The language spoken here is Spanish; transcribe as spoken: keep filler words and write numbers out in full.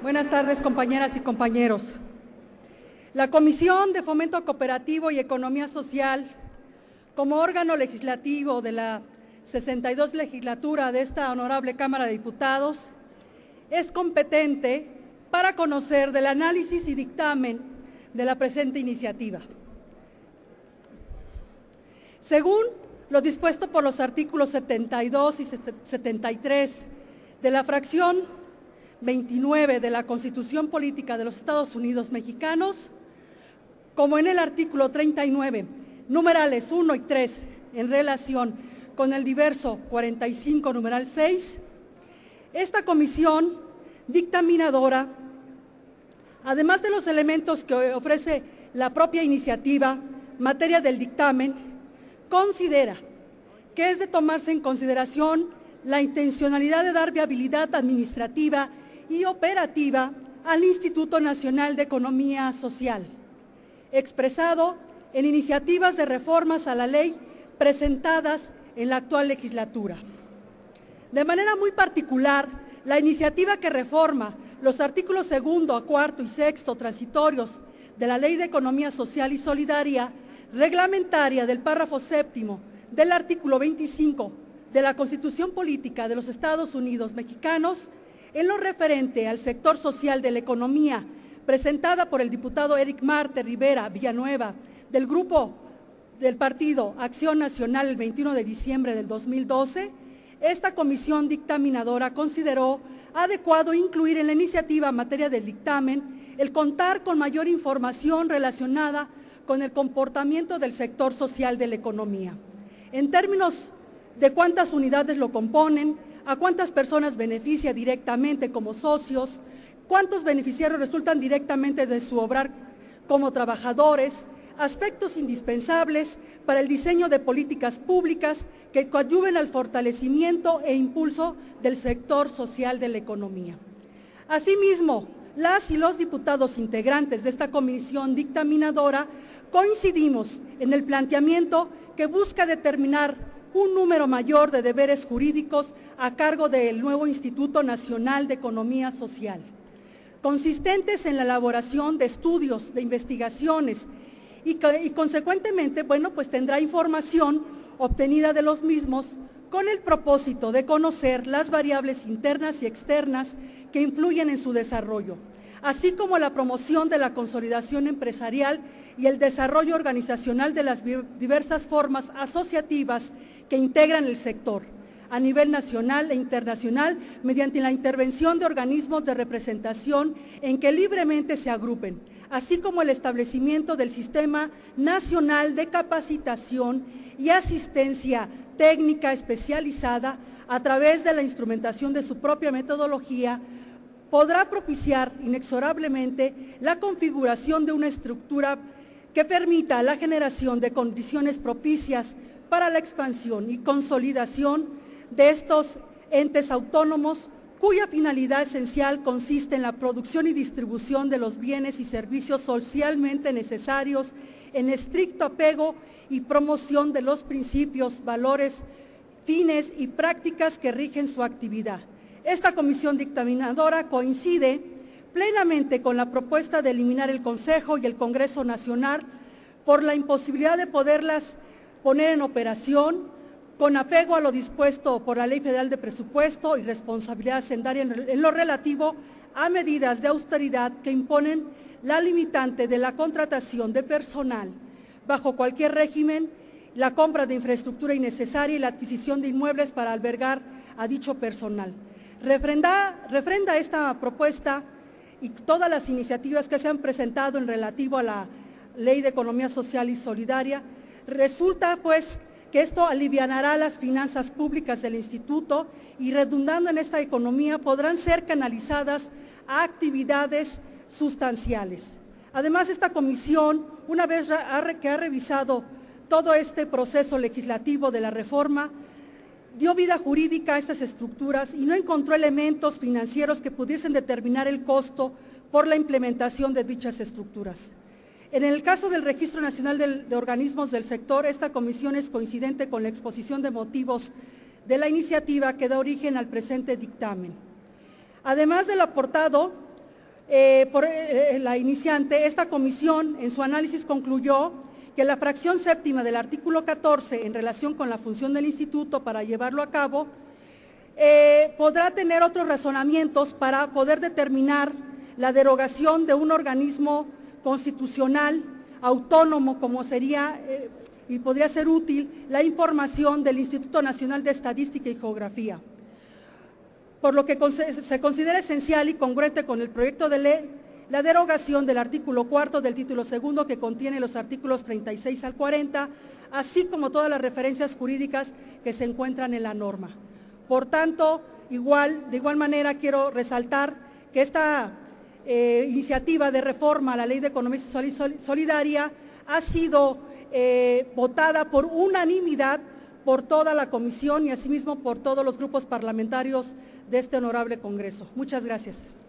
Buenas tardes, compañeras y compañeros. La Comisión de Fomento Cooperativo y Economía Social, como órgano legislativo de la sesenta y dos legislatura de esta honorable Cámara de Diputados, es competente para conocer del análisis y dictamen de la presente iniciativa. Según lo dispuesto por los artículos setenta y dos y setenta y tres de la fracción veintinueve de la Constitución Política de los Estados Unidos Mexicanos, como en el artículo treinta y nueve, numerales uno y tres, en relación con el diverso cuarenta y cinco, numeral seis, esta comisión dictaminadora, además de los elementos que ofrece la propia iniciativa, materia del dictamen, considera que es de tomarse en consideración la intencionalidad de dar viabilidad administrativa y operativa al Instituto Nacional de Economía Social, expresado en iniciativas de reformas a la ley presentadas en la actual legislatura. De manera muy particular, la iniciativa que reforma los artículos segundo, a cuarto y sexto transitorios de la Ley de Economía Social y Solidaria, reglamentaria del párrafo séptimo del artículo veinticinco de la Constitución Política de los Estados Unidos Mexicanos, en lo referente al sector social de la economía, presentada por el diputado Eric Marte Rivera Villanueva, del grupo del Partido Acción Nacional el veintiuno de diciembre del dos mil doce, esta comisión dictaminadora consideró adecuado incluir en la iniciativa en materia del dictamen el contar con mayor información relacionada con el comportamiento del sector social de la economía, en términos de cuántas unidades lo componen, a cuántas personas beneficia directamente como socios, cuántos beneficiarios resultan directamente de su obrar como trabajadores, aspectos indispensables para el diseño de políticas públicas que coadyuven al fortalecimiento e impulso del sector social de la economía. Asimismo, las y los diputados integrantes de esta comisión dictaminadora coincidimos en el planteamiento que busca determinar un número mayor de deberes jurídicos a cargo del nuevo Instituto Nacional de Economía Social, consistentes en la elaboración de estudios, de investigaciones y, y consecuentemente, bueno, pues tendrá información obtenida de los mismos con el propósito de conocer las variables internas y externas que influyen en su desarrollo, así como la promoción de la consolidación empresarial y el desarrollo organizacional de las diversas formas asociativas que integran el sector, a nivel nacional e internacional, mediante la intervención de organismos de representación en que libremente se agrupen, así como el establecimiento del Sistema Nacional de Capacitación y Asistencia Técnica Especializada a través de la instrumentación de su propia metodología, podrá propiciar inexorablemente la configuración de una estructura que permita la generación de condiciones propicias para la expansión y consolidación de estos entes autónomos, cuya finalidad esencial consiste en la producción y distribución de los bienes y servicios socialmente necesarios en estricto apego y promoción de los principios, valores, fines y prácticas que rigen su actividad. Esta comisión dictaminadora coincide plenamente con la propuesta de eliminar el Consejo y el Congreso Nacional por la imposibilidad de poderlas poner en operación con apego a lo dispuesto por la Ley Federal de Presupuesto y Responsabilidad Hacendaria en lo relativo a medidas de austeridad que imponen la limitante de la contratación de personal bajo cualquier régimen, la compra de infraestructura innecesaria y la adquisición de inmuebles para albergar a dicho personal. Refrenda, refrenda esta propuesta y todas las iniciativas que se han presentado en relativo a la Ley de Economía Social y Solidaria. Resulta pues que esto alivianará las finanzas públicas del instituto y, redundando en esta economía, podrán ser canalizadas a actividades sustanciales. Además, esta comisión, una vez que ha revisado todo este proceso legislativo de la reforma, dio vida jurídica a estas estructuras y no encontró elementos financieros que pudiesen determinar el costo por la implementación de dichas estructuras. En el caso del Registro Nacional de, de Organismos del Sector, esta comisión es coincidente con la exposición de motivos de la iniciativa que da origen al presente dictamen. Además del aportado, eh, por eh, la iniciante, esta comisión en su análisis concluyó que la fracción séptima del artículo catorce en relación con la función del instituto para llevarlo a cabo, eh, podrá tener otros razonamientos para poder determinar la derogación de un organismo constitucional autónomo como sería eh, y podría ser útil la información del Instituto Nacional de Estadística y Geografía. Por lo que se considera esencial y congruente con el proyecto de ley la derogación del artículo cuarto del título segundo que contiene los artículos treinta y seis al cuarenta, así como todas las referencias jurídicas que se encuentran en la norma. Por tanto, igual, de igual manera quiero resaltar que esta eh, iniciativa de reforma a la Ley de Economía Social y Solidaria ha sido eh, votada por unanimidad por toda la comisión y asimismo por todos los grupos parlamentarios de este honorable Congreso. Muchas gracias.